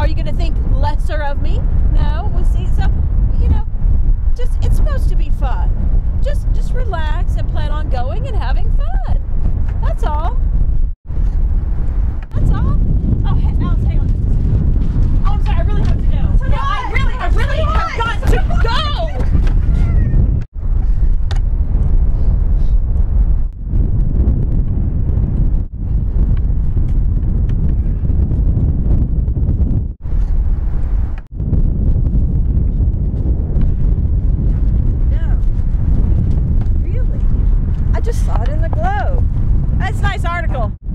you going to think lesser of me? No. Well, see, so, it's supposed to be fun. Just relax and plan on going and having fun. That's all. That's all. Oh, Alex, hang on. Oh, I'm sorry. I really have to go. No, I really have got to go. I just saw it in the Globe. That's a nice article.